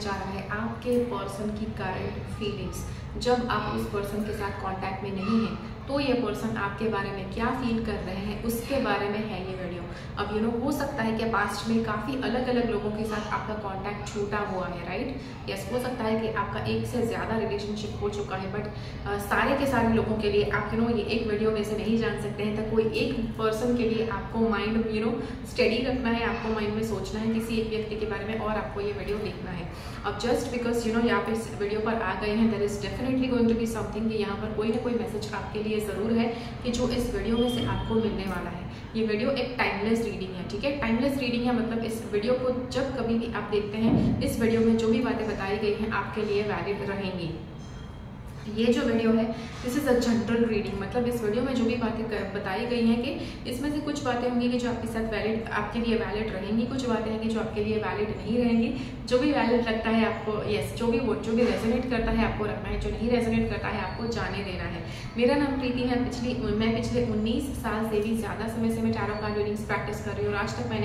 जा रहा है आपके पर्सन की करंट फीलिंग्स। जब आप उस पर्सन के साथ कांटेक्ट में नहीं हैं तो ये पर्सन आपके बारे में क्या फील कर रहे हैं उसके बारे में है ये वीडियो। अब हो सकता है कि पास्ट में काफ़ी अलग अलग लोगों के साथ आपका कांटेक्ट छूटा हुआ है, राइट। यस, हो सकता है कि आपका एक से ज़्यादा रिलेशनशिप हो चुका है, बट सारे के सारे लोगों के लिए आप ये एक वीडियो में से नहीं जान सकते हैं। तो कोई एक पर्सन के लिए आपको माइंड स्टडी रखना है, आपको माइंड में सोचना है किसी एक व्यक्ति के बारे में और आपको ये वीडियो देखना है। अब जस्ट बिकॉज यहाँ पे इस वीडियो पर आ गए हैं, there is definitely going to be something कि यहाँ पर कोई ना कोई मैसेज आपके लिए ज़रूर है कि जो इस वीडियो में से आपको मिलने वाला है। ये वीडियो एक टाइमलेस रीडिंग है, ठीक है। टाइमलेस रीडिंग है मतलब इस वीडियो को जब कभी भी आप देखते हैं, इस वीडियो में जो भी बातें बताई गई हैं आपके लिए वैलिड रहेंगी। ये जो वीडियो है this is a general reading, मतलब इस वीडियो में जो भी बातें बताई गई हैं कि इसमें से कुछ बातें होंगी कि जो आपके साथ वैलिड, आपके लिए वैलिड रहेंगी, कुछ बातें हैं कि जो आपके लिए वैलिड नहीं रहेंगी। जो भी वैलिड लगता है आपको, यस, जो भी रेजोनेट करता है आपको रखना है, जो नहीं रेजोनेट करता है आपको जाने देना है। मेरा नाम प्रीति है। मैं पिछले 19 साल से भी ज़्यादा समय से मैं टैरो कार्ड रीडिंग्स प्रैक्टिस कर रही हूँ और आज तक मैंने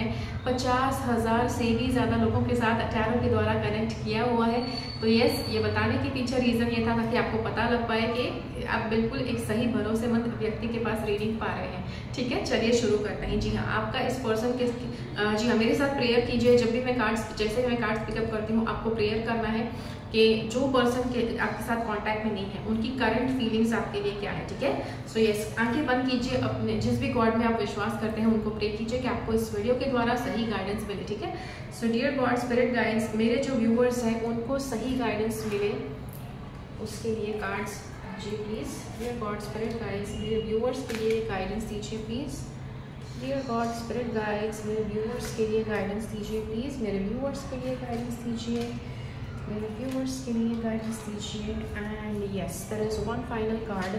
50,000 से भी ज़्यादा लोगों के साथ टैरो के द्वारा कनेक्ट किया हुआ है। तो यस, ये बताने के पीछे रीज़न ये था ताकि आपको पता लग पाए कि आप बिल्कुल एक सही भरोसेमंद व्यक्ति के पास रीडिंग पा रहे हैं, ठीक है। चलिए शुरू करते हैं। जी हाँ, आपका इस पर्सन के जी हाँ, मेरे साथ प्रेयर कीजिए। जब भी मैं कार्ड्स, जैसे मैं कार्ड्स पिकअप करती हूँ, आपको प्रेयर करना है कि जो पर्सन के आपके साथ कांटेक्ट में नहीं है उनकी करंट फीलिंग्स आपके लिए क्या है, ठीक है। सो यस, आंखें बंद कीजिए, अपने जिस भी गॉड में आप विश्वास करते हैं उनको प्रे कीजिए कि आपको इस वीडियो के द्वारा सही गाइडेंस मिले, ठीक है। So dear God spirit guidance, मेरे जो व्यूअर्स हैं उनको सही गाइडेंस मिले उसके लिए कार्ड्स जी please. Dear God spirit guides, मेरे व्यूअर्स के लिए गाइडेंस दीजिए please. Dear God spirit guides, मेरे व्यूअर्स के लिए गाइडेंस दीजिए प्लीज। मेरे व्यूअर्स के लिए गाइडेंस दीजिए, मेरे व्यूअर्स के लिए गाइडेंस दीजिए। And yes, there is one final card.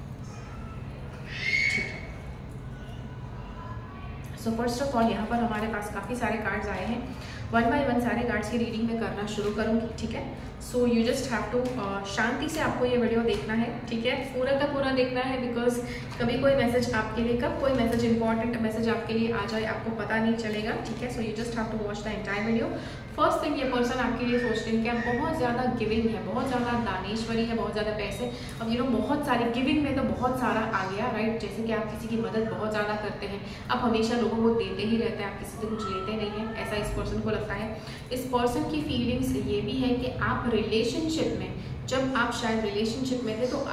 So first of all यहाँ पर हमारे पास काफ़ी सारे कार्ड्स आए हैं। वन बाय वन सारे कार्ड्स की रीडिंग में करना शुरू करूँगी, ठीक है। So you just have to शांति से आपको ये वीडियो देखना है, ठीक है। पूरा का पूरा देखना है बिकॉज कभी कोई मैसेज आपके लिए, कब कोई मैसेज इंपॉर्टेंट मैसेज आपके लिए आ जाए आपको पता नहीं चलेगा, ठीक है। So you just have to watch the entire video. First thing, ये पर्सन आपके लिए सोचते हैं कि आप बहुत ज़्यादा गिविंग है, बहुत ज़्यादा दानेश्वरी है, बहुत ज़्यादा पैसे, अब बहुत सारी गिविंग में तो बहुत सारा आ गया, राइट। जैसे कि आप किसी की मदद बहुत ज़्यादा करते हैं, आप हमेशा लोगों को देते ही रहते हैं, आप किसी से कुछ लेते नहीं हैं, ऐसा इस पर्सन को लगता है। इस पर्सन की फीलिंग्स ये भी है कि आप रिलेशनशिप में, जब आप शायद रिलेशनशिप में थे तो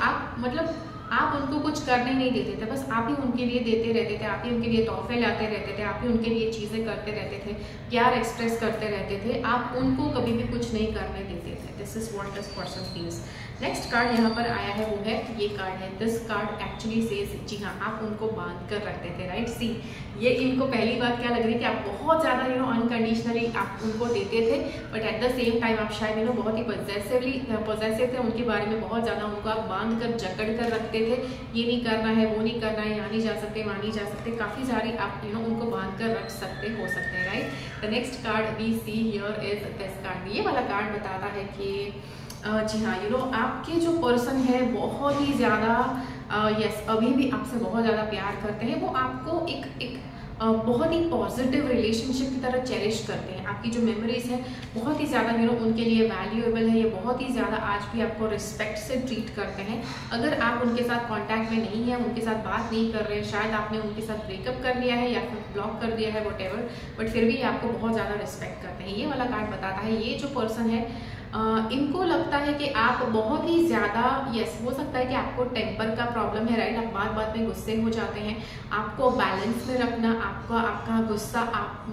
आप उनको कुछ करने नहीं देते थे, बस आप ही उनके लिए देते रहते थे, आप ही उनके लिए तोहफे लाते रहते थे, आप ही उनके लिए चीज़ें करते रहते थे, प्यार एक्सप्रेस करते रहते थे, आप उनको कभी भी कुछ नहीं करने देते थे। This is what this person feels. Next card यहाँ पर आया है, वो है ये कार्ड है। दिस कार्ड एक्चुअली सेज, जी हाँ, आप उनको बांध कर रखते थे, राइट। सी, ये इनको पहली बात क्या लग रही है कि आप बहुत ज़्यादा अनकंडीशनली आप उनको देते थे, but at the same time आप शायद बहुत ही पॉजेसिव थे, उनके बारे में बहुत ज़्यादा उनको आप बांध कर जकड़ कर रखते थे। ये नहीं करना है, वो नहीं करना है, यहाँ नहीं जा सकते, वहाँ नहीं जा सकते, काफ़ी सारी आप उनको बांध कर रख सकते हो सकते हैं, right. The next card we see here is this card. ये वाला कार्ड बताता है कि जी हाँ, आपके जो पर्सन है बहुत ही ज़्यादा यस, अभी भी आपसे बहुत ज़्यादा प्यार करते हैं। वो आपको एक बहुत ही पॉजिटिव रिलेशनशिप की तरह चेरिश करते हैं। आपकी जो मेमोरीज हैं बहुत ही ज़्यादा उनके लिए वैल्यूएबल है। ये बहुत ही ज़्यादा आज भी आपको रिस्पेक्ट से ट्रीट करते हैं। अगर आप उनके साथ कांटेक्ट में नहीं है, उनके साथ बात नहीं कर रहे हैं, शायद आपने उनके साथ ब्रेकअप कर लिया है या फिर ब्लॉक कर दिया है, व्हाटएवर, बट फिर भी आपको बहुत ज़्यादा रिस्पेक्ट करते हैं। ये वाला कार्ड बताता है ये जो पर्सन है इनको लगता है कि आप बहुत ही ज़्यादा, यस, हो सकता है कि आपको टेम्पर का प्रॉब्लम है, राइट। आप बात बात में गुस्से हो जाते हैं। आपको बैलेंस में रखना, आपका गुस्सा,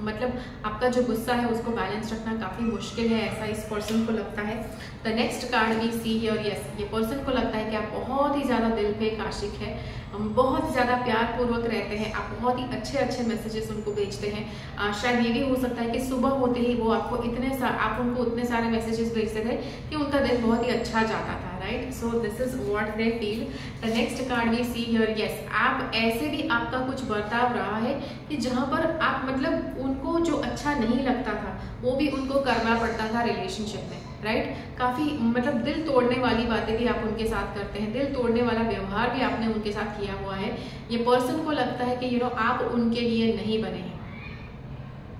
आपका जो गुस्सा है उसको बैलेंस रखना काफ़ी मुश्किल है, ऐसा इस पर्सन को लगता है। The next card we see here, yes, ये पर्सन को लगता है कि आप बहुत ही ज़्यादा दिल पे आशिक है, बहुत ज़्यादा प्यारपूर्वक रहते हैं, आप बहुत ही अच्छे अच्छे मैसेजेस उनको भेजते हैं। शायद ये भी हो सकता है कि सुबह होते ही वो आपको आप उनको उतने सारे मैसेजेस भेजते थे कि उनका दिन बहुत ही अच्छा जाता था, right. So this is what they feel. The next card we see here, yes, आप ऐसे भी आपका कुछ बर्ताव रहा है कि जहाँ पर आप उनको जो अच्छा नहीं लगता था वो भी उनको करना पड़ता था रिलेशनशिप में, राइट। काफ़ी दिल तोड़ने वाली बातें भी आप उनके साथ करते हैं, दिल तोड़ने वाला व्यवहार भी आपने उनके साथ किया हुआ है। ये पर्सन को लगता है कि आप उनके लिए नहीं बने हैं।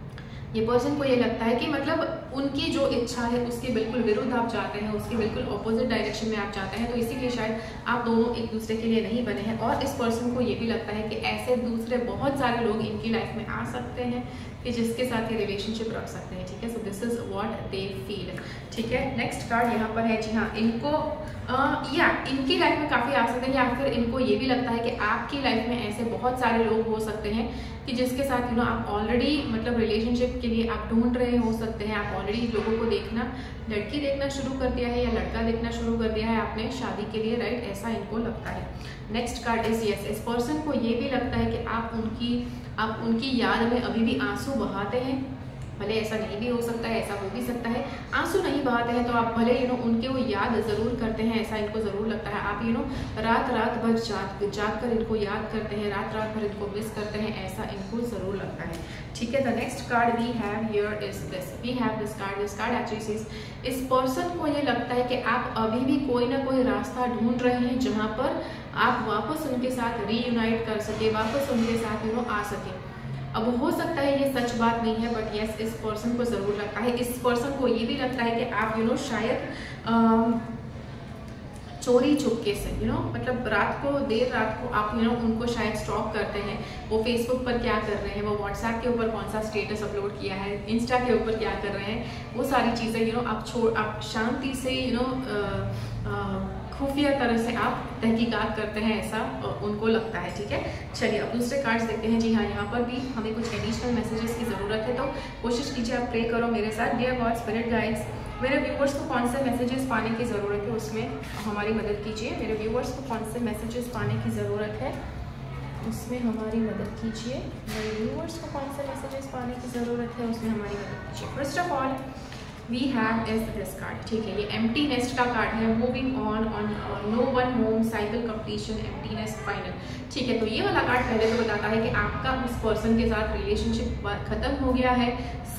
ये पर्सन को ये लगता है कि मतलब उनकी जो इच्छा है उसके बिल्कुल विरुद्ध आप जाते हैं, उसके बिल्कुल ऑपोजिट डायरेक्शन में आप जाते हैं, तो इसीलिए शायद आप दोनों एक दूसरे के लिए नहीं बने हैं। और इस पर्सन को ये भी लगता है कि ऐसे दूसरे बहुत सारे लोग इनकी लाइफ में आ सकते हैं कि जिसके साथ ये रिलेशनशिप रख सकते हैं, ठीक है। So this is what they feel, ठीक है। नेक्स्ट कार्ड यहाँ पर है, जी हाँ, इनको या इनकी लाइफ में काफ़ी आ सकते हैं, या फिर इनको ये भी लगता है कि आपकी लाइफ में ऐसे बहुत सारे लोग हो सकते हैं कि जिसके साथ आप ऑलरेडी मतलब रिलेशनशिप के लिए आप ढूंढ रहे हो सकते हैं। आप ऑलरेडी लोगों को देखना, लड़की देखना शुरू कर दिया है या लड़का देखना शुरू कर दिया है आपने शादी के लिए, राइट, ऐसा इनको लगता है। नेक्स्ट कार्ड इज यस, इस पर्सन को ये भी लगता है कि आप उनकी याद में अभी भी आंसू बहाते हैं। भले ऐसा नहीं भी हो सकता है, ऐसा हो भी सकता है, आंसू नहीं बहाते हैं तो आप भले उनके वो याद ज़रूर करते हैं, ऐसा इनको ज़रूर लगता है। आप रात भर जाग कर इनको याद करते हैं, रात भर इनको मिस करते हैं, ऐसा इनको ज़रूर लगता है, ठीक है। The next card we have here is this, we have this card actually says, इस पर्सन को ये लगता है कि आप अभी भी कोई ना कोई रास्ता ढूंढ रहे हैं जहाँ पर आप वापस उनके साथ रीयूनाइट कर सके, वापस उनके साथ आ सके। अब हो सकता है ये सच बात नहीं है, बट यस इस पर्सन को ज़रूर लगता है। इस पर्सन को ये भी लगता है कि आप शायद चोरी छुपके से मतलब देर रात को आप उनको शायद स्टॉक करते हैं, वो फेसबुक पर क्या कर रहे हैं, वो व्हाट्सएप के ऊपर कौन सा स्टेटस अपलोड किया है, इंस्टा के ऊपर क्या कर रहे हैं, वो सारी चीज़ें आप शांति से खुफिया तरह से आप तहकीकात करते हैं, ऐसा उनको लगता है, ठीक है। चलिए अब दूसरे कार्ड्स देखते हैं। जी हाँ, यहाँ पर भी हमें कुछ एडिशनल मैसेजेस की ज़रूरत है, तो कोशिश कीजिए आप प्रे करो मेरे साथ। डियर गॉड स्पिरिट गाइड्स, मेरे व्यूवर्स को कौन से मैसेजेस पाने की ज़रूरत है उसमें हमारी मदद कीजिए। मेरे व्यूवर्स को कौन से मैसेजेस पाने की ज़रूरत है उसमें हमारी मदद कीजिए। मेरे व्यूवर्स को कौन से मैसेजेस पाने की ज़रूरत है उसमें हमारी मदद कीजिए। First of all we have is this card, ठीक है, ये एम्प्टी नेस्ट का कार्ड है। Moving on no one home cycle completion empty nest final, ठीक है। तो ये वाला कार्ड पहले तो बताता है कि आपका उस पर्सन के साथ रिलेशनशिप खत्म हो गया है।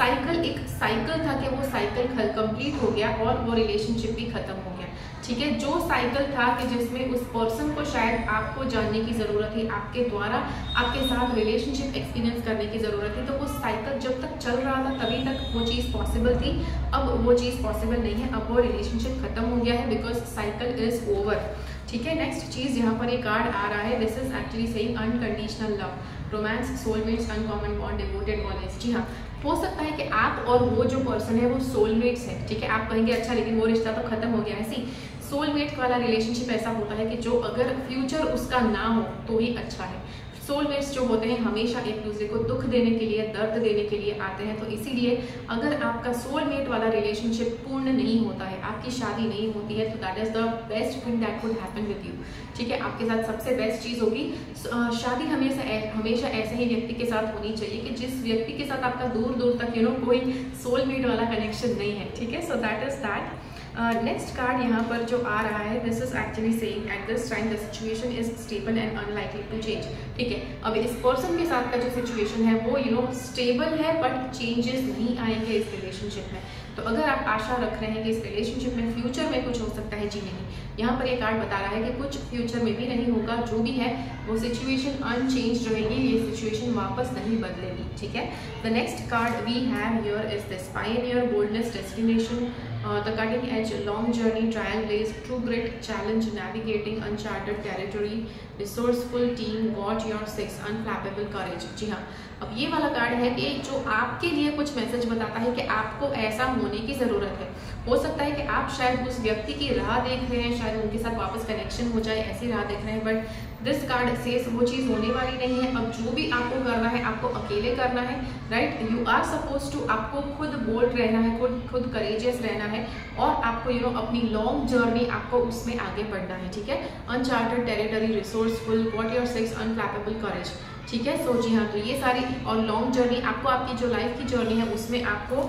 एक साइकिल था कि वो साइकिल कंप्लीट हो गया और वो रिलेशनशिप भी खत्म हो गया, ठीक है। जो साइकिल था कि जिसमें उस पर्सन को शायद आपको जानने की ज़रूरत थी, आपके द्वारा आपके साथ रिलेशनशिप एक्सपीरियंस करने की ज़रूरत थी, तो वो साइकिल जब तक चल रहा था तभी तक वो चीज़ पॉसिबल थी। अब वो चीज़ पॉसिबल नहीं है, अब वो रिलेशनशिप खत्म हो गया है बिकॉज साइकिल इज ओवर, ठीक है। नेक्स्ट चीज़ यहाँ पर एक कार्ड आ रहा है, this is actually saying unconditional love, romance, soulmates, uncommon bond, devoted honest. जी हाँ, हो सकता है कि आप और वो जो पर्सन है वो सोलमेट्स है, ठीक है। आप कहेंगे अच्छा लेकिन वो रिश्ता तो खत्म हो गया है। सी सोलमेट वाला रिलेशनशिप ऐसा होता है कि जो अगर फ्यूचर उसका ना हो तो ही अच्छा है। सोलमेट्स जो होते हैं हमेशा एक दूसरे को दुख देने के लिए, दर्द देने के लिए आते हैं, तो इसीलिए अगर आपका सोलमेट वाला रिलेशनशिप पूर्ण नहीं होता है, आपकी शादी नहीं होती है, तो that is the best thing that could happen with you, ठीक है। आपके साथ सबसे बेस्ट चीज़ होगी शादी हमेशा ऐसे ही व्यक्ति के साथ होनी चाहिए कि जिस व्यक्ति के साथ आपका दूर दूर तक कोई सोलमेट वाला कनेक्शन नहीं है, ठीक है। So that is that. Next card यहाँ पर जो आ रहा है, this is actually saying at this time the situation is stable and unlikely to change, ठीक है। अब इस पर्सन के साथ का जो सिचुएशन है वो स्टेबल है बट चेंजेस नहीं आएंगे इस रिलेशनशिप में। तो अगर आप आशा रख रहे हैं कि इस रिलेशनशिप में फ्यूचर में कुछ हो सकता है, जी नहीं, यहाँ पर ये कार्ड बता रहा है कि कुछ फ्यूचर में भी नहीं होगा, जो भी है वो सिचुएशन अनचेंज रहेगी, ये सिचुएशन वापस नहीं बदलेगी, ठीक है। The next card we have here is this pioneer, boldness, destination, the cutting edge, long journey, trial blaze, true grit, challenge, navigating uncharted territory, resourceful team, got your six, unflappable courage। जी हाँ, अब ये वाला card है कि जो आपके लिए कुछ मैसेज बताता है कि आपको ऐसा होने की ज़रूरत है। हो सकता है कि आप शायद उस व्यक्ति की राह देख रहे हैं, शायद उनके साथ वापस कनेक्शन हो जाए ऐसी राह देख रहे हैं, बट दिस कार्ड सेज वो चीज़ होने वाली नहीं है। अब जो भी आपको करना है आपको अकेले करना है, right. You are suppose to, आपको खुद बोल्ड रहना है, खुद करेजियस रहना है और आपको अपनी लॉन्ग जर्नी आपको उसमें आगे बढ़ना है, ठीक है। Uncharted territory, resourceful, got your six, unflappable courage, ठीक है। सो जी हाँ, तो ये सारी और लॉन्ग जर्नी आपको, आपकी जो लाइफ की जर्नी है उसमें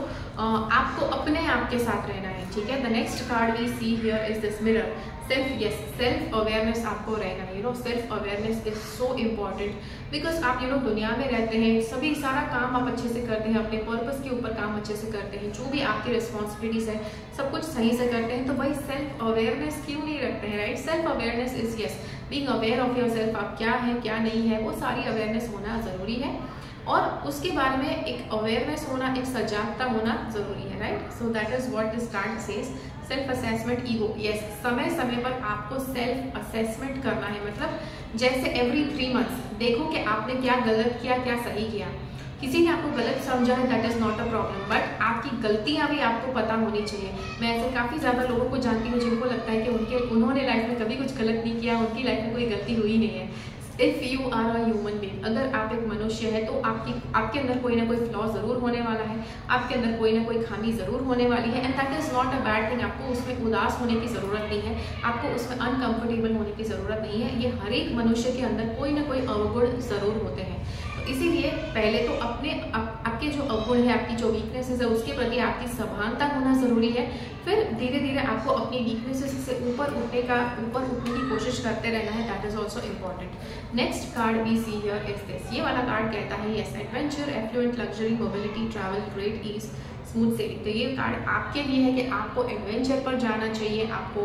आपको अपने आप के साथ रहना है, ठीक है। The next card we see here is this mirror, self awareness आपको रहना है। Self awareness is so important because आप दुनिया में रहते हैं, सभी सारा काम आप अच्छे से करते हैं, अपने पर्पस के ऊपर काम अच्छे से करते हैं, जो भी आपकी रिस्पॉन्सिबिलिटीज है सब कुछ सही से करते हैं, तो भाई सेल्फ अवेयरनेस क्यों नहीं रखते हैं, right. Self awareness is yes being aware of your self, आप क्या है क्या नहीं है, वो सारी अवेयरनेस होना ज़रूरी है। और उसके बारे में एक अवेयरनेस होना, एक सजागता होना जरूरी है, right. So that is what this card says. Self assessment ego, yes, समय समय पर आपको सेल्फ असेसमेंट करना है। मतलब जैसे एवरी 3 मंथ्स देखो कि आपने क्या गलत किया, क्या सही किया। किसी ने आपको गलत समझा है, that is not a problem, but आपकी गलतियां भी आपको पता होनी चाहिए। मैं ऐसे काफ़ी ज़्यादा लोगों को जानती हूँ जिनको लगता है कि उन्होंने लाइफ में कभी कुछ गलत नहीं किया, उनकी लाइफ में कोई गलती हुई नहीं है। If you are a human being, अगर आप एक मनुष्य है तो आपके अंदर कोई ना कोई फ्लॉ ज़रूर होने वाला है, आपके अंदर कोई ना कोई खामी ज़रूर होने वाली है, and that is not a bad thing. आपको उसमें उदास होने की ज़रूरत नहीं है, आपको उसमें अनकंफर्टेबल होने की ज़रूरत नहीं है। ये हर एक मनुष्य के अंदर कोई ना कोई अवगुण ज़रूर होते हैं। तो इसीलिए पहले तो आपके जो अवगुण है, आपकी जो वीकनेसेस है, उसके प्रति आपकी सभानता होना ज़रूरी है। फिर धीरे धीरे आपको अपनी वीकनेसेस से ऊपर उठने की कोशिश करते रहना है। That is also important. Next card we see here is this. ये वाला कार्ड कहता है yes, adventure, affluent, luxury, mobility, travel, great ease, smooth sailing. तो ये कार्ड आपके लिए है कि आपको एडवेंचर पर जाना चाहिए, आपको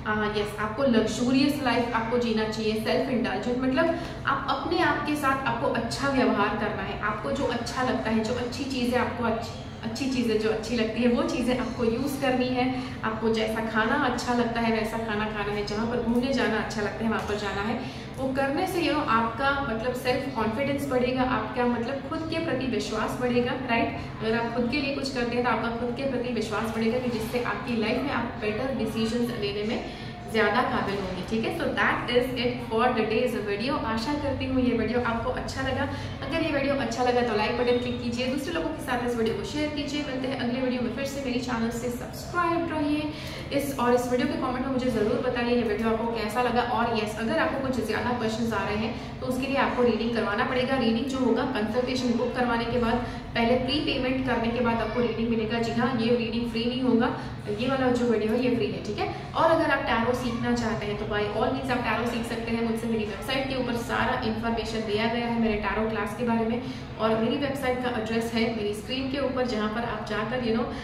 आपको लग्जूरियस लाइफ आपको जीना चाहिए। सेल्फ इंडल्जेंट मतलब आप अपने आप के साथ आपको अच्छा व्यवहार करना है। आपको जो अच्छा लगता है, जो अच्छी चीज़ें आपको अच्छी चीज़ें जो अच्छी लगती है, वो चीज़ें आपको यूज़ करनी है। आपको जैसा खाना अच्छा लगता है वैसा खाना खाना है। जहाँ पर घूमने जाना अच्छा लगता है वहाँ पर जाना है। वो करने से आपका मतलब सेल्फ कॉन्फिडेंस बढ़ेगा, आपका मतलब खुद के प्रति विश्वास बढ़ेगा, राइट। अगर आप खुद के लिए कुछ करते हैं तो आपका खुद के प्रति विश्वास बढ़ेगा, कि जिससे आपकी लाइफ में आप बेटर डिसीजंस लेने में ज़्यादा काबिल होंगे, ठीक है। So that is it for today's video. आशा करती हूँ ये वीडियो आपको अच्छा लगा। अगर ये वीडियो अच्छा लगा तो लाइक बटन क्लिक कीजिए, दूसरे लोगों के साथ इस वीडियो को शेयर कीजिए। मिलते हैं अगले वीडियो में फिर से। मेरी चैनल से सब्सक्राइब रहिए। इस वीडियो के कमेंट में मुझे ज़रूर बताइए ये वीडियो आपको कैसा लगा। और यस, अगर आपको कुछ ज़्यादा क्वेश्चन आ रहे हैं तो उसके लिए आपको रीडिंग करवाना पड़ेगा। रीडिंग जो होगा कंसल्टेशन बुक करवाने के बाद, पहले प्री पेमेंट करने के बाद आपको रीडिंग मिलेगा। जी हाँ, ये रीडिंग फ्री नहीं होगा, ये वाला जो वीडियो है ये फ्री है, ठीक है। और अगर आप टैरो सीखना चाहते हैं तो बाय ऑल मीन्स आप टैरो सीख सकते हैं मुझसे। मेरी वेबसाइट के ऊपर सारा इन्फॉर्मेशन दिया गया है मेरे टैरो क्लास के बारे में, और मेरी वेबसाइट का एड्रेस है मेरी स्क्रीन के ऊपर, जहाँ पर आप जाकर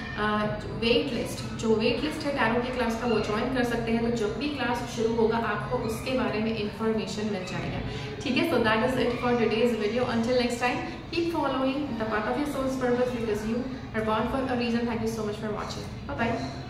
वेट लिस्ट है टैरो की क्लास का, वो ज्वाइन कर सकते हैं। तो जब भी क्लास शुरू होगा आपको उसके बारे में इंफॉर्मेशन मिल जाएगा, ठीक है। So that is it for today's video. Until next time, keep following the path of your soul's purpose, because you are born for a reason. Thank you so much for watching. Bye bye.